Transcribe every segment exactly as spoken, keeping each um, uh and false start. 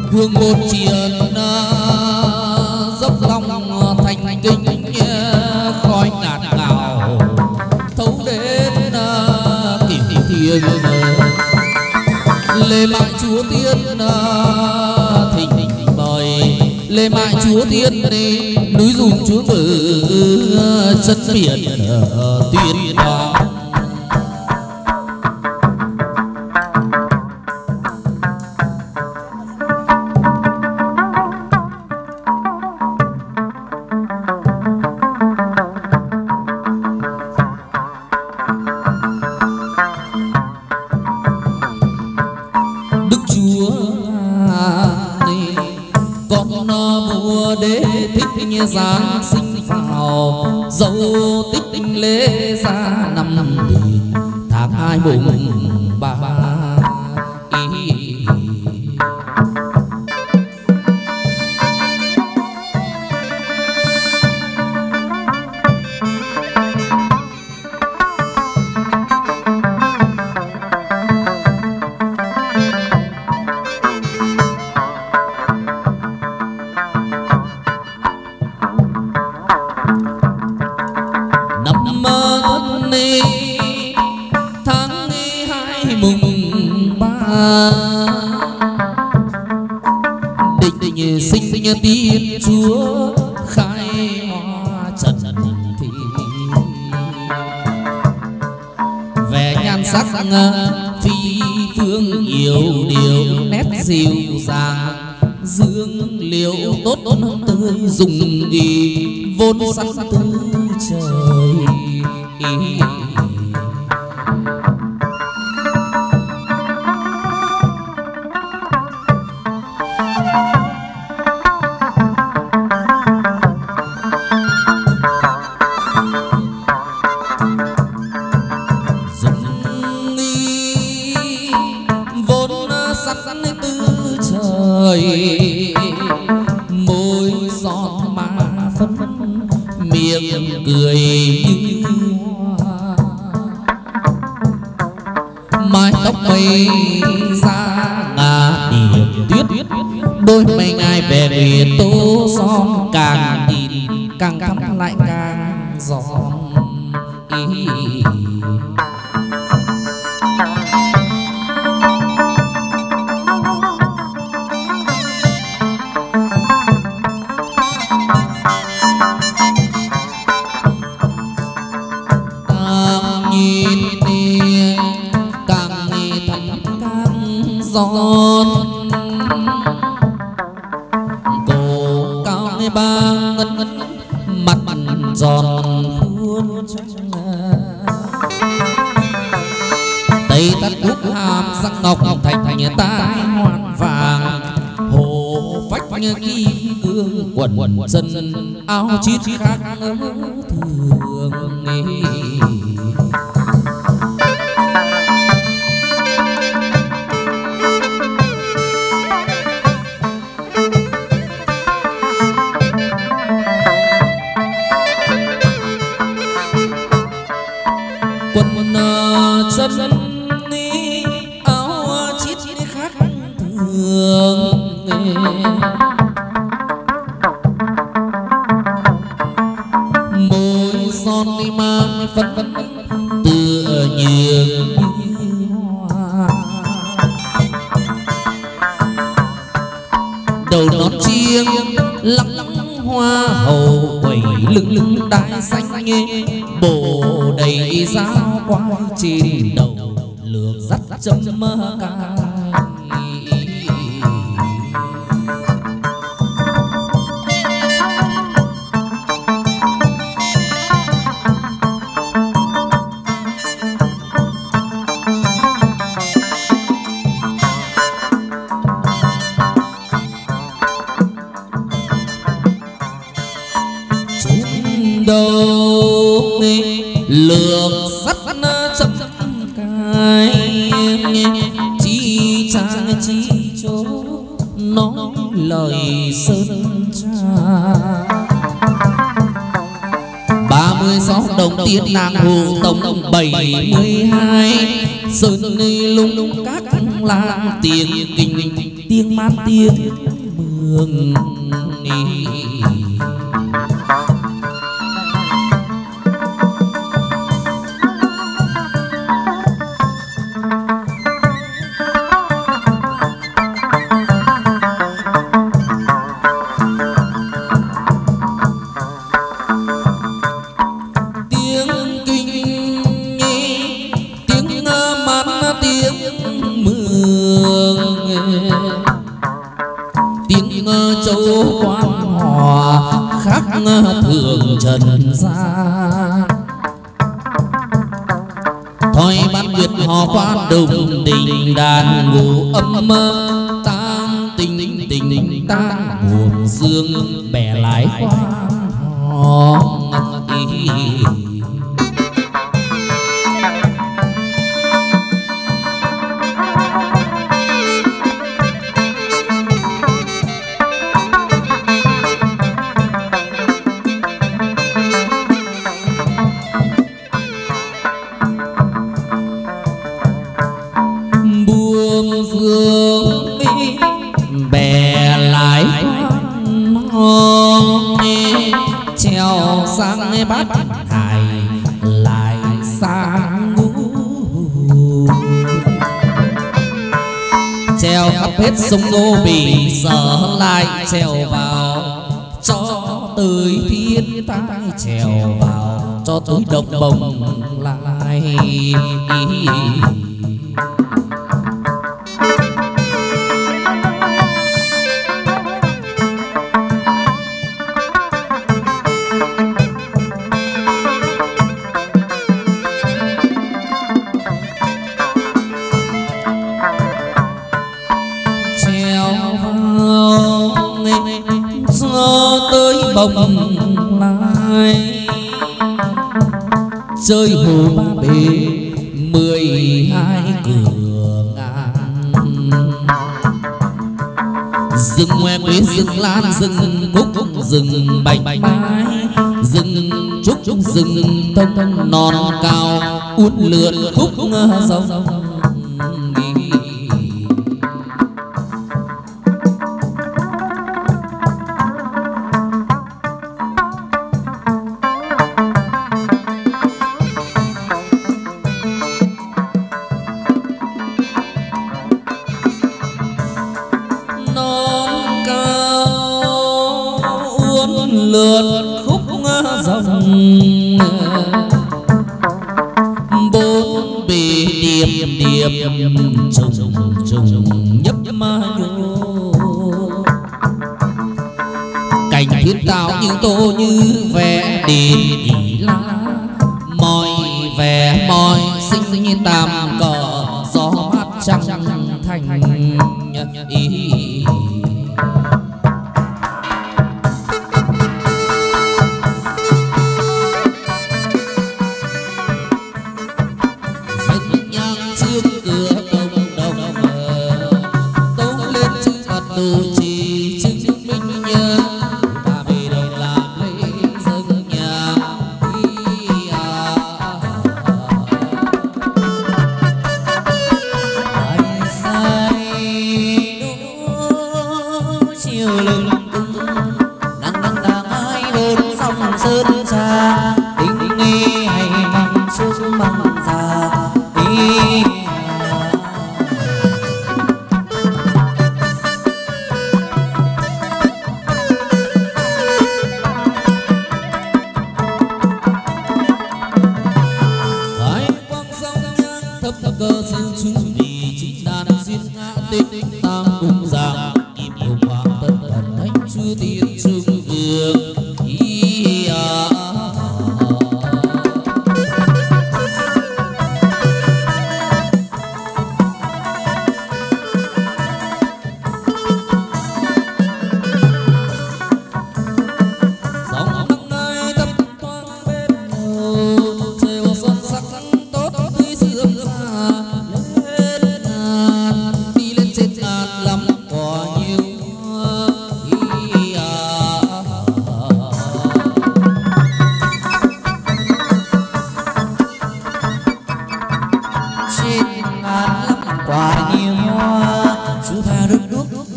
hương một triền dốc lòng thành kinh khói ngạt ngào thấu đến cửu thiên. Lê Mại Chúa Tiên thỉnh mời Lê Mại Chúa Tiên đi núi Dùm Chúa Ngự chân biển Tuyên Quang. Giáng sinh vào dấu tích lễ ra năm nghìn tháng hai mùng ba. Tiên Chúa khai hoa trần thị vẻ nhan sắc phi phương yêu điều nét dịu dàng dương liễu tốt tươi dùng ý vốn sẵn từ trời. Môi giọt mà phấn miệng cười như hoa mái tóc mây ra ngả điểm tuyết đôi mây ngài về biển tô son càng nhìn càng thắm lại càng giòn. Giòn cổ cao nghe ba ngân mặt giòn khuôn tay tắt đúc hàm răng ngọc thành thành tai hoàn vàng hồ phách kim cương quần dân áo chít khác thường nghe. Quần chân đi áo chít khác thường môi son đi mang phấn phấn tựa nhường như hoa đầu nón chiêng lăng lăng hoa hậu quẩy lưng lưng đai xanh nghe bồ đầy dao quai trên đầu lược dắt châm ca. Đầu lược sắt châm cài chi cha chi chỗ nói lời sơn tra ba mươi sáu đồng tiền nàng hồ tổng bảy mươi hai sơn lung lung các làng tiền kinh tiếng mát tiếng mường ý. Thường trần gian thôi bắt nguyệt hò khoan đồng đình đàn ngủ âm tam tình tình tan buồn dương bè lái khoan hò bắt hải lại sang ngũ treo khắp hết sông Ngô Bì giờ lại treo vào cho tới thiên tai treo vào cho tới đồng bồng lại. Bồng lại chơi hồ ba bể mười hai cửa ngàn rừng ngoe quế rừng lan rừng cúc rừng bạch mai rừng trúc rừng thông non cao uốn lượn khúc sông. Lượn khúc dòng bốn bề điệp điệp trùng trùng nhấp ma nhô cảnh thiết tạo như tô như vẽ đền ỉ la mỏi vẻ mỏi sinh như tam cờ gió mát trăng thành ý.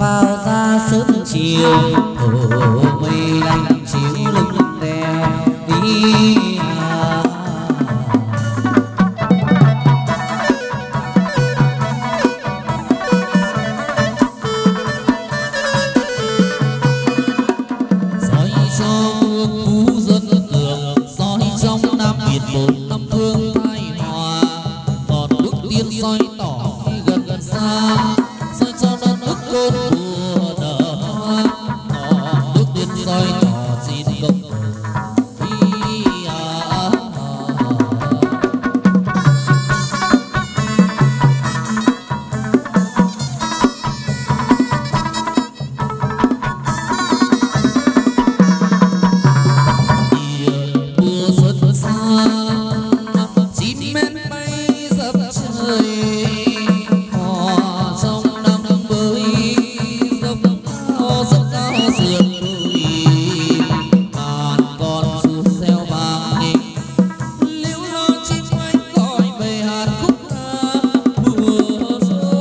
vào ra sớm chiều thổ mây lạnh chiếu lưng đèo đi à. Soi cho hương phú dân cường, soi trong nam biển bốn năm thương thái hòa, còn nước tiên soi tỏ gần xa, soi cho đất nước cơn mùa nở hoa, còn nước tiên soi tỏ xin công đi à. Mùa xuân xa chim én bay dập trời, hò trong năm mới dốc cao dốc cao sườn đồi, ngàn con du reo vang liễu lo chim anh gọi về hạt khúc ca mùa xuân.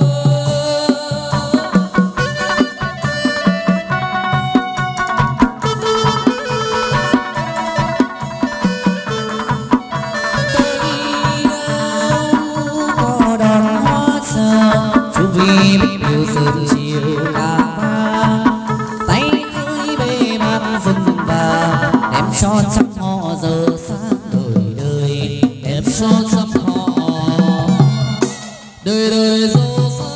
Có đón hoa chờ chu vi biết yêu sớm chiều ca vang, tay ơi bề mặt rừng vàng em cho trăm họ giờ sáng đời đời, em cho trăm họ đời đời dô xa.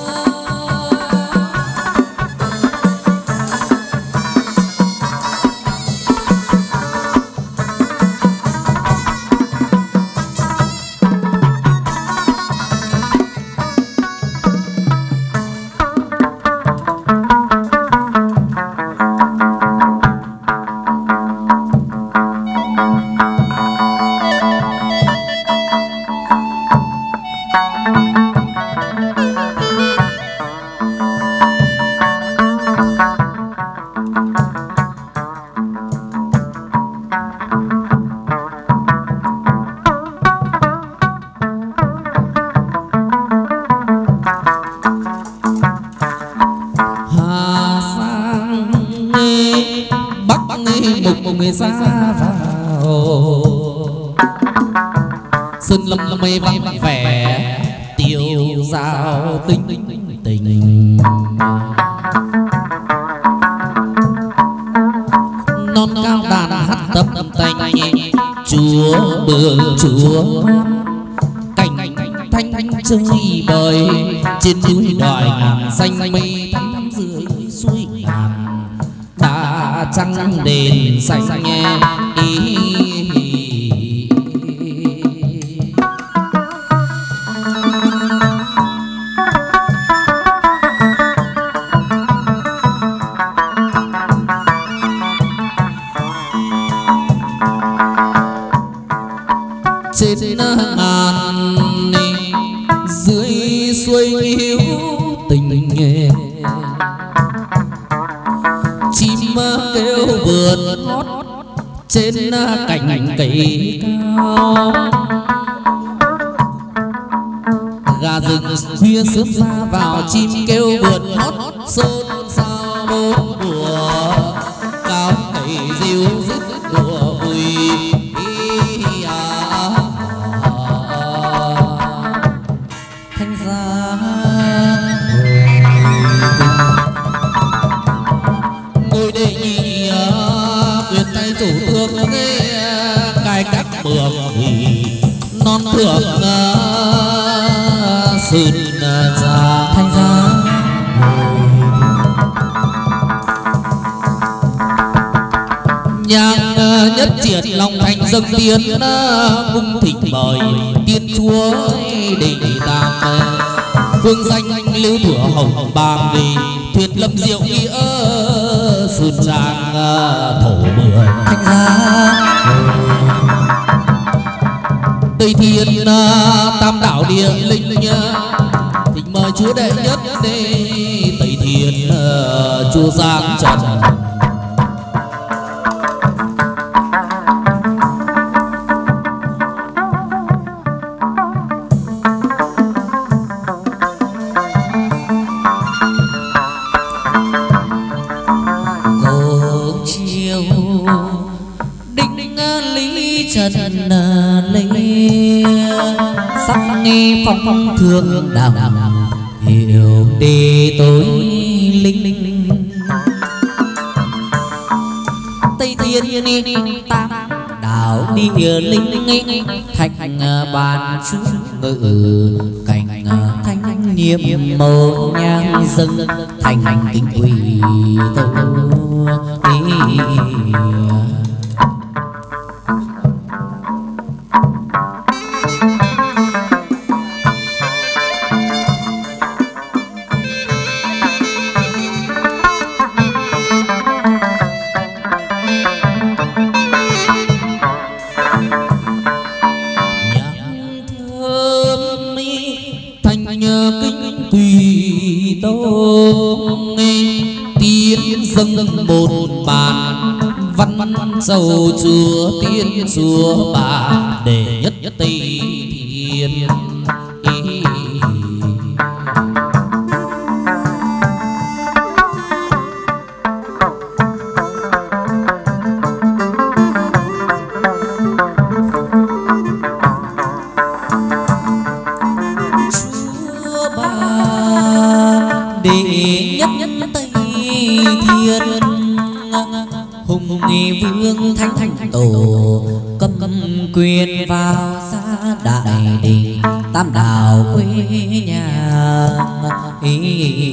Hà sang nghe bắc nghe mục mục người ra vào, sơn lâm mây vắng vẻ tiêu dao tinh tình, non cao đàn hát tấp tanh chúa mường chúa cảnh thanh thanh chơi bời trên núi đồi ngàn xanh mây thắm dưới suối ngàn, đã trăng đền xanh nghe ý. Trên ngàn dưới suối hiếu tình nghe, chim kêu vượt hót trên cành cây cao, gà rừng khuya sớm ra vào chim kêu vượt hót sơn sao bốn mùa, cao cây diêu dứt đùa vui. Thanh giá ngồi đệ nhị quyền tay chủ tướng nghe cài các bường thì non thượng sơn già. Thanh giá nhang nhất triệt lòng thành dâng tiên, cung thịnh mời tiên chúa đình tam, phương danh lưu thủa hồng bàng vì thuyết lâm diệu nghĩa sơn trang thổ mười. Thanh giá tây thiên tam đảo địa linh, thịnh mời chúa đệ nhất tây thiên chúa giang trần. trần lê sắc nghe phong thường đằng hiểu đi tối linh linh tây thiên tam đảo đi linh linh thành bàn chú ngự cảnh thanh nhiệm màu nhang dâng thành kinh quỷ tâu dâng một bàn văn sầu chúa tiên chúa bà để nhất tây thiên chúa bà để nhất nhất tây thiên hùng nghi vương thánh thánh tổ cầm quyền vào xa đại đình tam đảo quê nhà ý.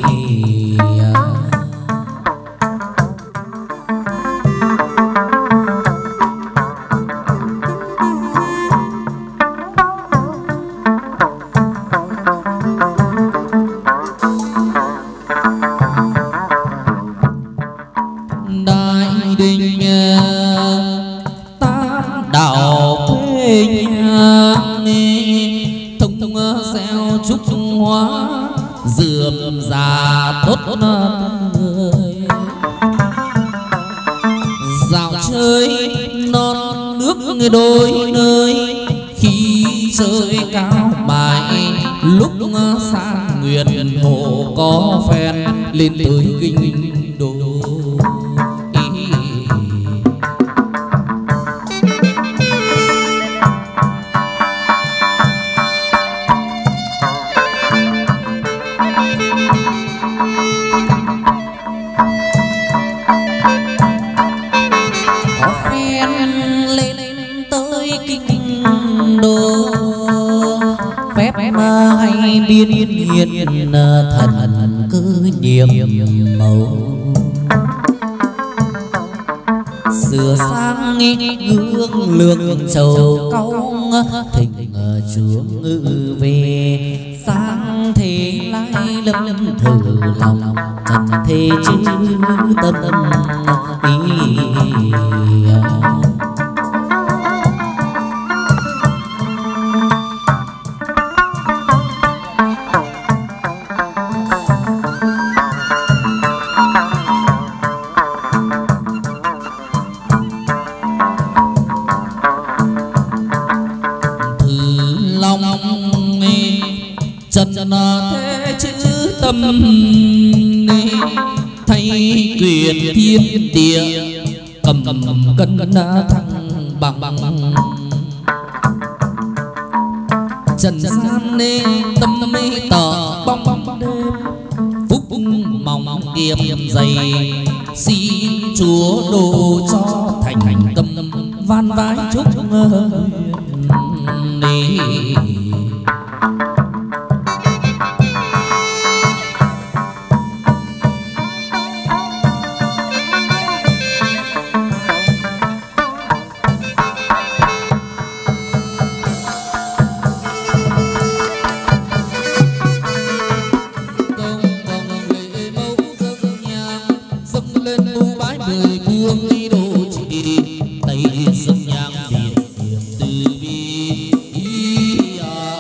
Đôi nơi khi trời cao mãi lúc sang nguyện hồ có phen lên tới kinh đô biên hiền thần cứ nhiệm màu sửa sang gương lương trầu cong thịnh chúa ngự về sang thế lai lâm thử lòng trần thế chữ tâm ý. Thế chữ tâm thay quyền thiên địa cầm cân thăng bằng bằng trần gian nên tâm mê tờ bong bong phúc mong kiếp dày xin chúa độ cho thành thành tâm van vái chúc đi. Hãy subscribe cho kênh Ghiền Mì Gõ để không bỏ lỡ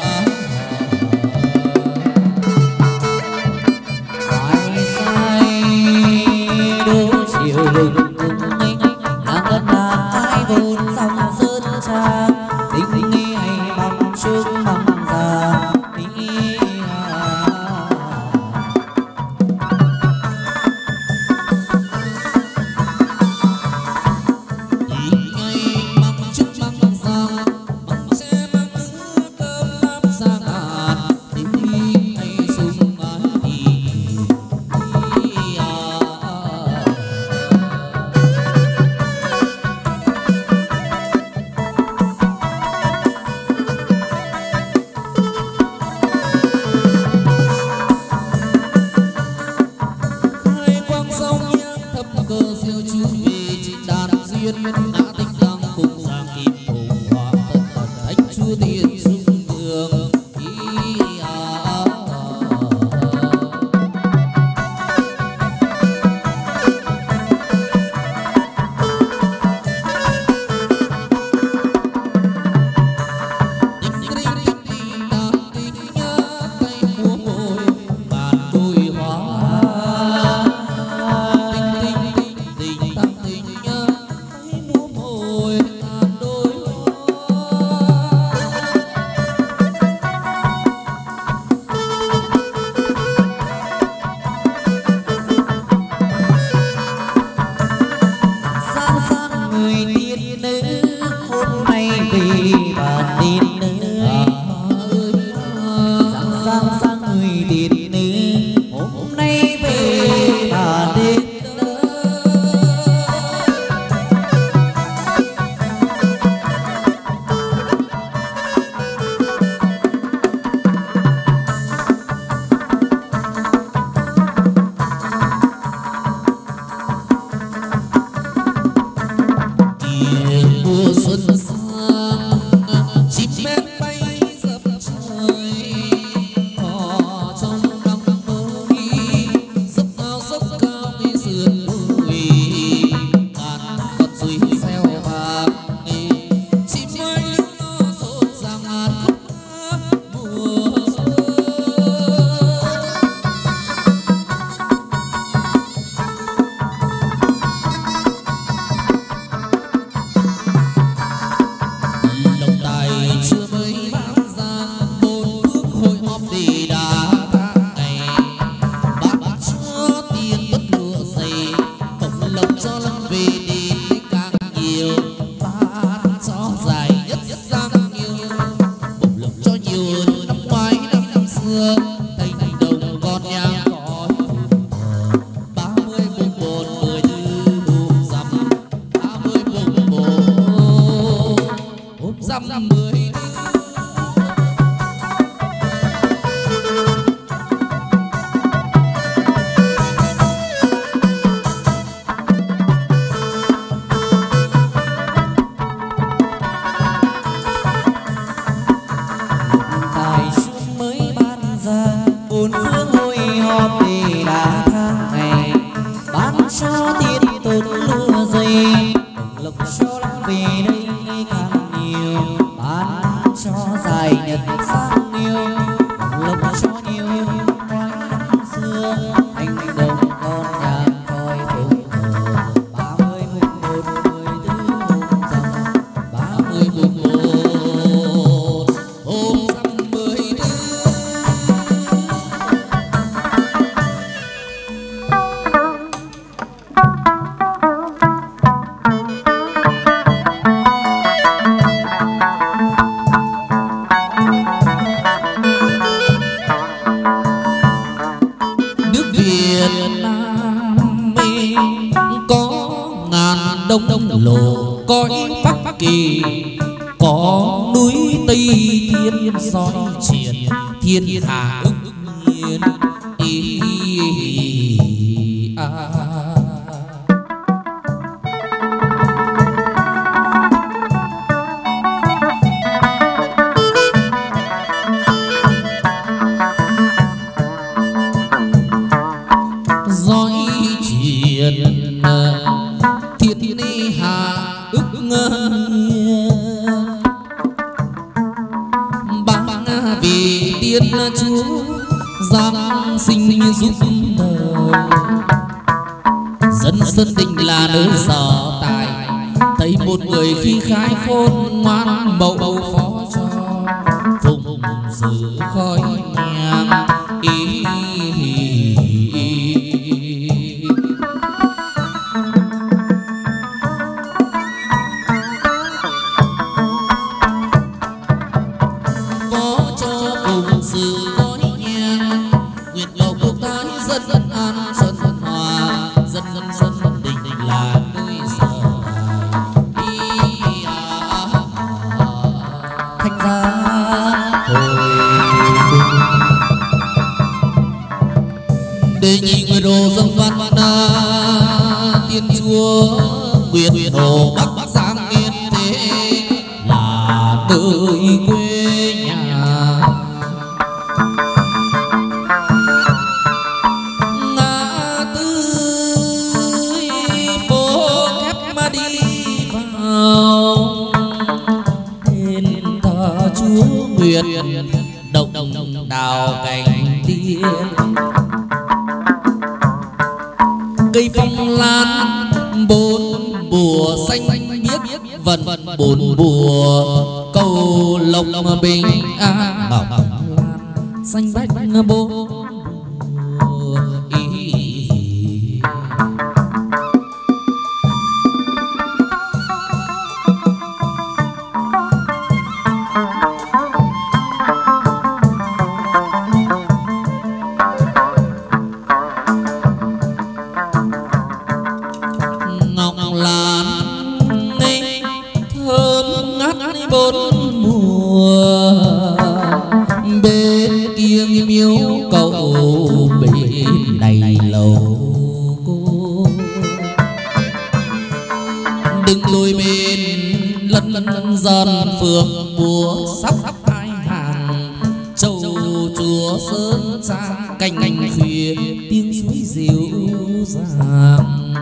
Đề nhị người đồ dân văn tiên chúa Nguyệt Hồ Bắc Giang Yên thế là nơi quê nhà. Ngã tư phố kép mà đi vào đền thờ chúa Nguyệt, đồng đồng đào cành tiên, cây phong lan bốn mùa xanh biếc vần bốn mùa cầu lộc bình an, ngọc lan xanh bách bốn mùa ý. Dân phường búa sắp hai hàng châu chúa sơn sang canh canh khuya tiếng suối dịu dàng.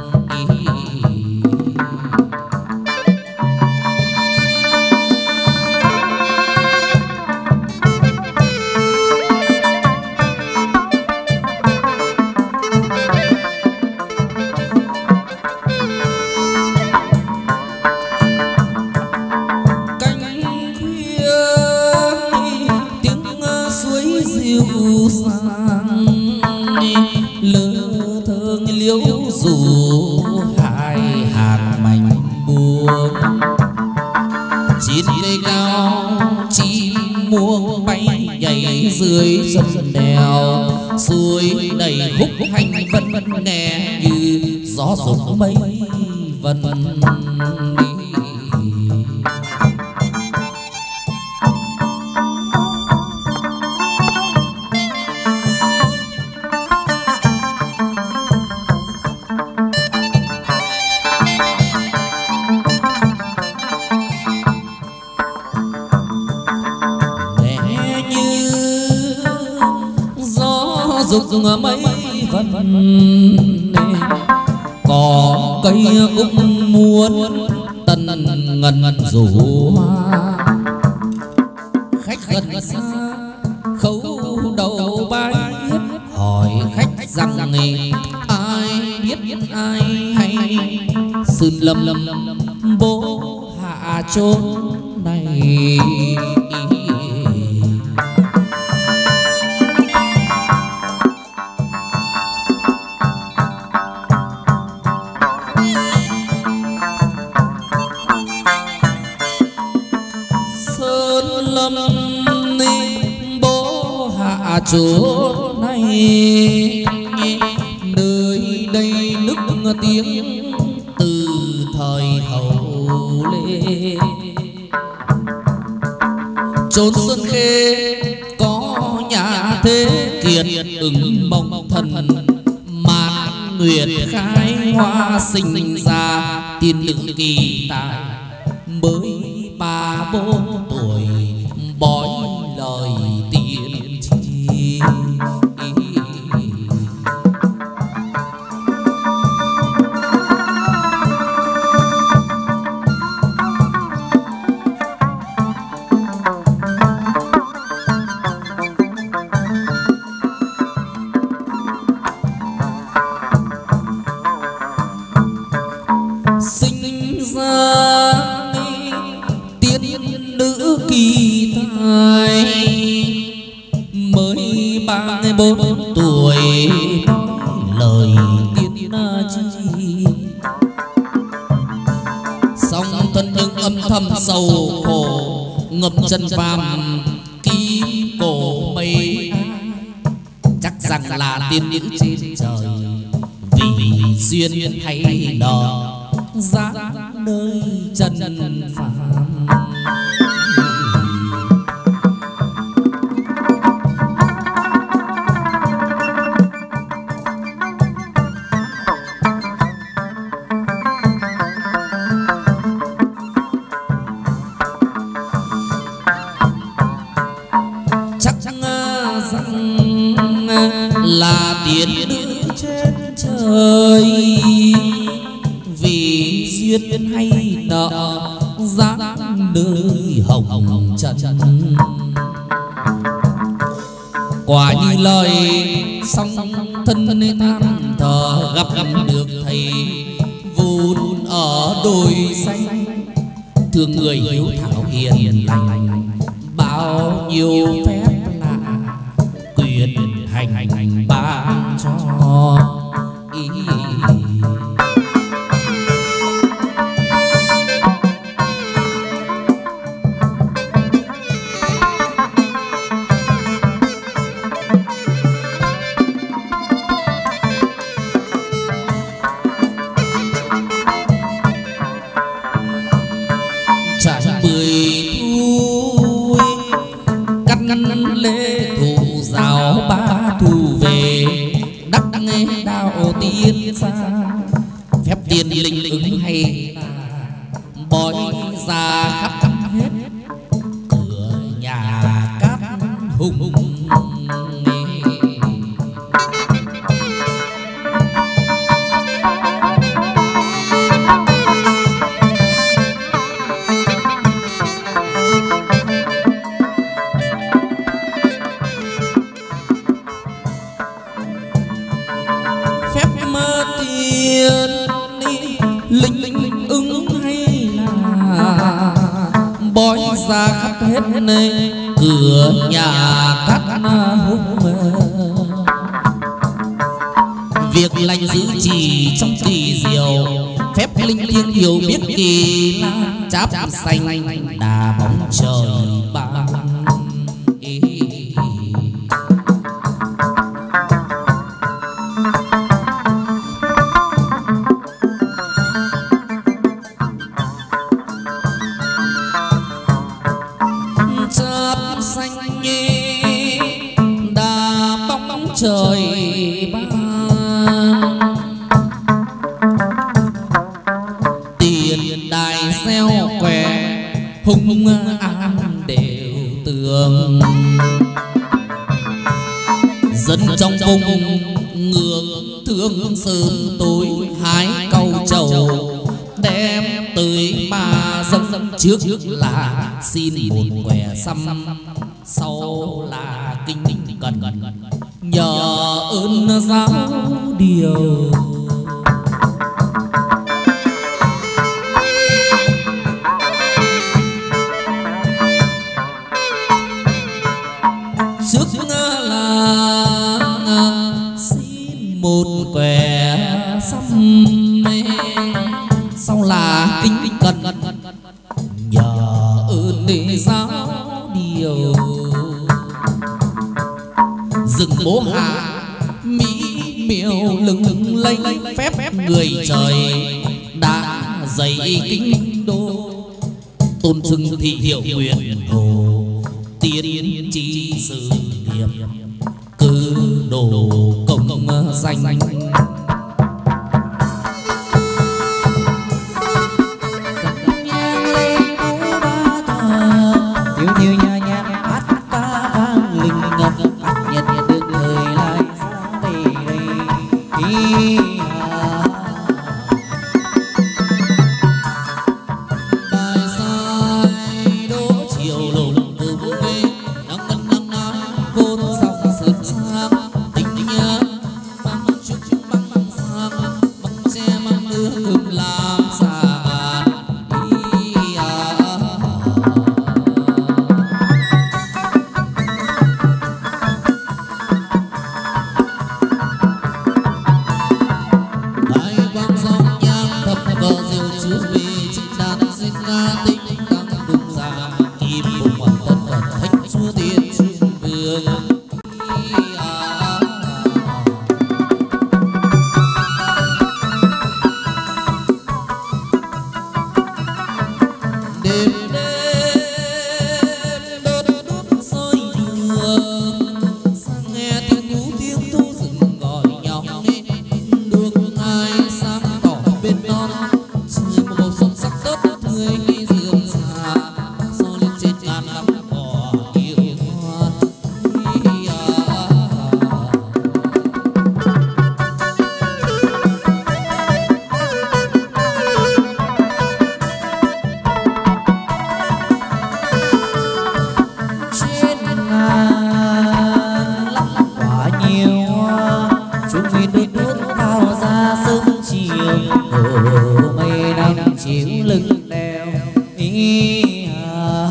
Dưới chân đèo suối đầy húc hành vân vân nghe như gió rụng mây vân đi. Dục mấy vần có cây cũng muốn tân ngân rủ hoa, khách gần xa khấu đầu bái hỏi khách rằng ai biết ai hay sơn lâm lâm bố hạ chốn này. Chỗ này nơi đây nức tiếng từ thời hậu lê, chốn xuân khê có nhà thế kiệt ứng mong thần màn nguyệt khai hoa sinh ra tiên nữ kỳ tài mới ba bốn tuổi bói lời tiên tri. Bốn tuổi lời tiên tri, song thân nhưng âm thầm sầu khổ ngập chân phàm kim cổ mây, chắc rằng là tiên nữ trên trời vì duyên hay đò giá nơi chân phàm. duyên hay nợ dáng nơi hồng trần. Quả như lời song thân than thở gặp được thầy vốn ở đồi xanh, thương người hiếu thảo hiền lành bao nhiêu phép lạ quyền hành ban cho ý. Phép tiên linh ứng hay bói ra khắp hết cửa nhà cát hùng. Ra khắp hết nơi cửa nhà cát hùng. Việc lành giữ trì trong kỳ diệu, phép linh thiêng hiểu biết kỳ la cháp xanh đà bóng trời bao. Trời ban tiền đài gieo què hung an đều tường, dân trong vùng ngưỡng thương sớm tối hái câu trầu đem tới mà dâng trước là xin một què xăm, sau là kinh cần nhờ ơn giáo điều. Trước là xin một què xăm, sau là kính cần nhờ ơn giáo điều. Rừng bố hạ mỹ miều lừng lây phép người trời đã dày kinh đô, tôn trưng thị hiệu nguyện hồ tiến chi sự nghiệp cứ đồ công danh. Hãy subscribe cho kênh Ghiền Mì Gõ để không bỏ lỡ hồ mây nắng chiếu lưng đèo ý à.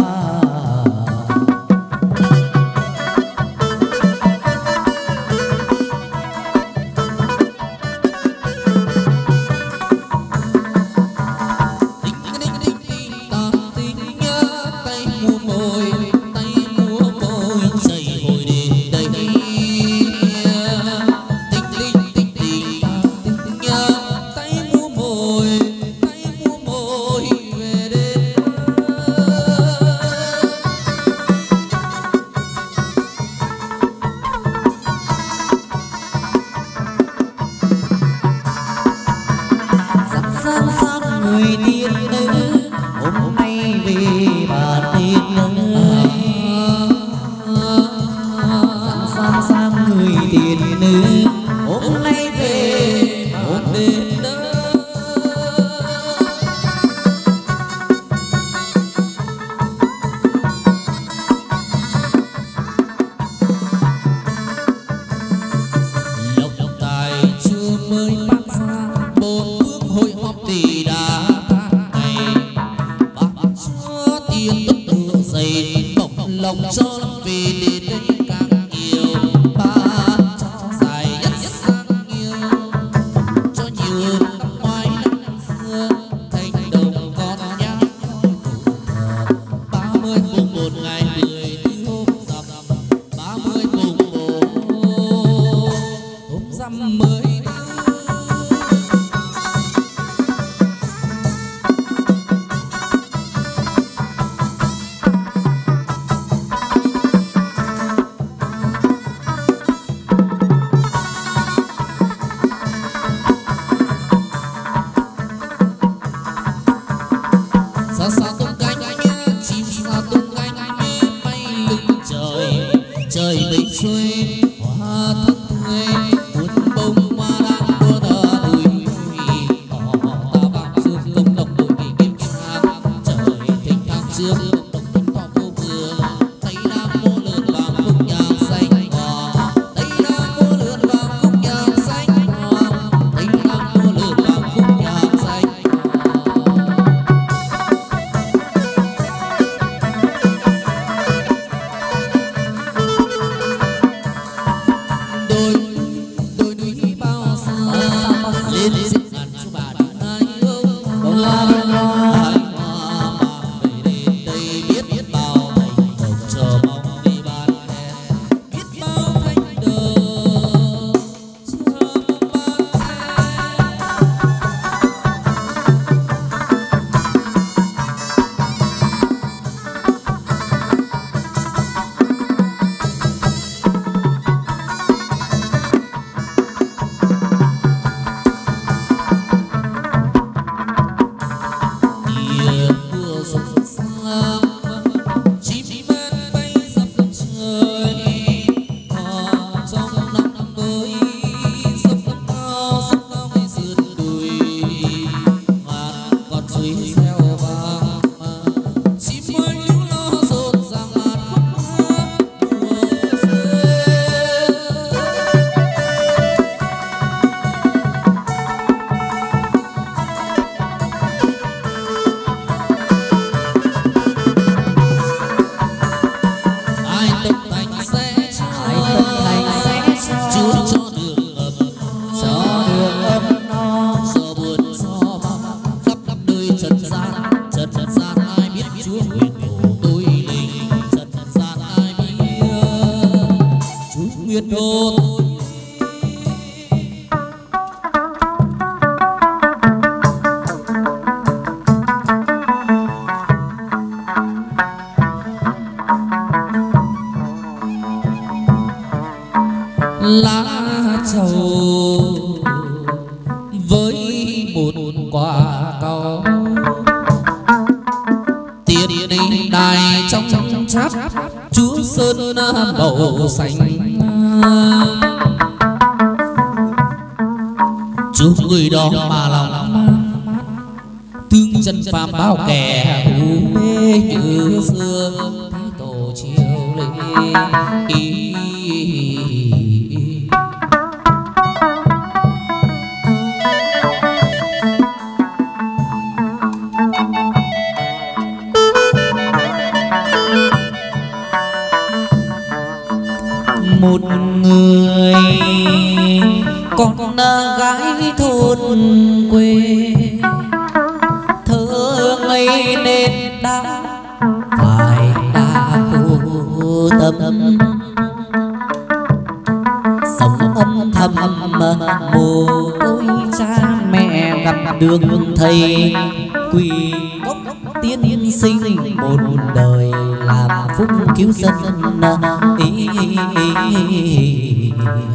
Bầu xanh chúc người đó mà lòng thương chân phàm bao kẻ u mê như xưa thái tổ chiều lệ gái thôn quê thơ ngây nên đã phải đã khổ tâm sống âm thầm mồ côi cha mẹ gặp đường thầy quỳ gốc tiên sinh một đời làm phúc cứu dân ý, ý, ý, ý.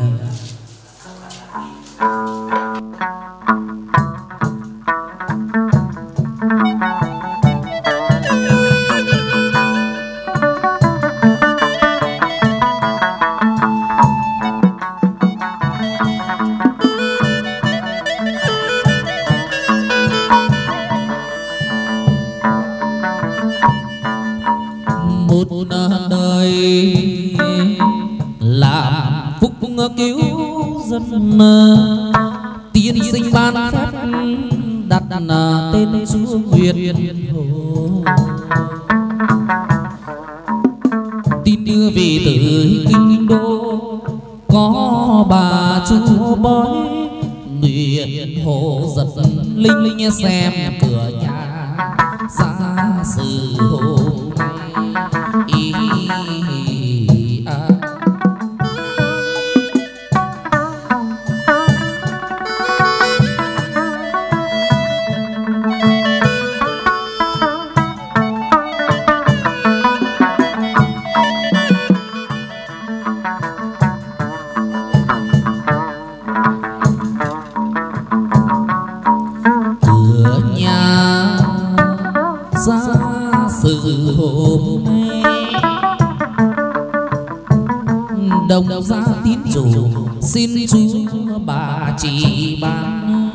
Cứu dân tiên sinh ban phép đặt tên chúa Nguyệt Hồ tin đưa về từ kinh đô có bà chúa bói Nguyệt Hồ giật linh xem cửa nhà xa sự hôm nay đồng gia tín chủ xin chúa bà chỉ ban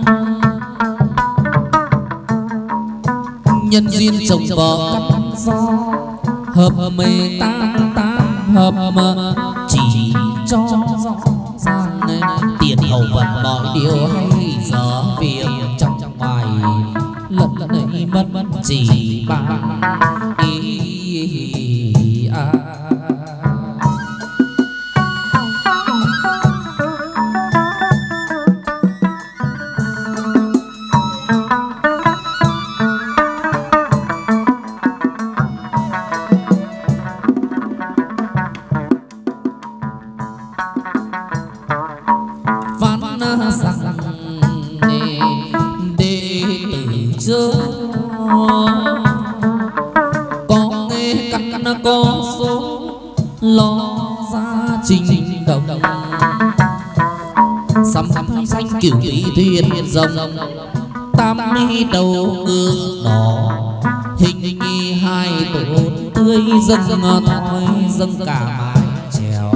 nhân duyên chồng vợ cắt do hợp mê tam tam hợp chỉ cho rõ ràng tiền hậu vật mọi điều hay giờ việc trong ngoài lần này mất chỉ ban ý à. Cửu thủy thuyền rồng tam mi đầu ương đỏ hình nghi hai tổ tươi dâng thoi dâng cả mái chèo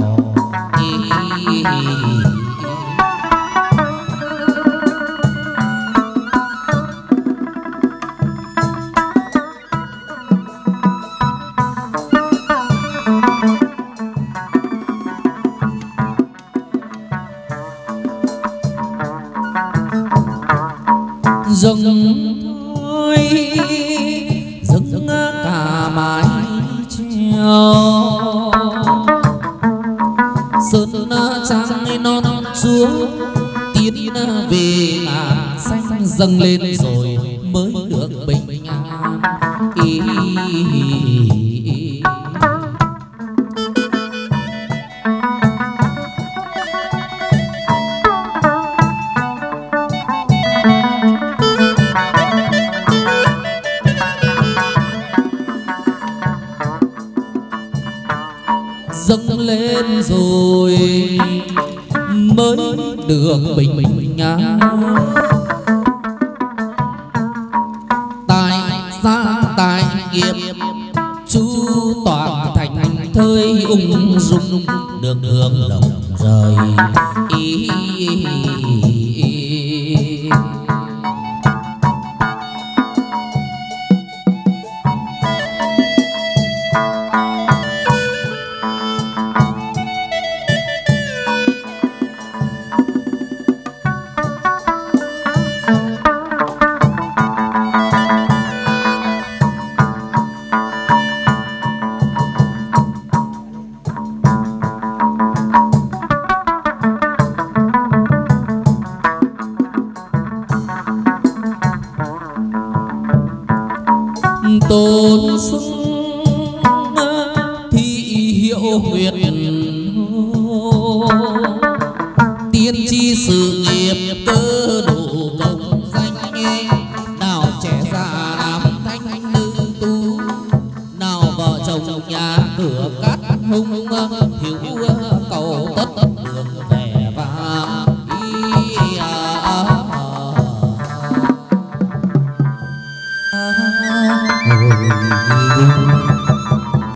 dâng thôi dâng cả mái treo sơn trang non chúa tiến về ngàn xanh dâng lên rồi mới được bình an ý, ý, ý. Dâng lên rồi mới được bình an tại gia tại nghiệp chu toàn thành thơi ung dung được hưởng lộc rời ý, ý, ý, ý. tôn xưng thi hiệu nguyện tiên tri sự nghiệp cơ đủ công danh nào trẻ già nam thanh nữ tu nào vợ chồng nhà cửa cát hung hiếu cầu tất được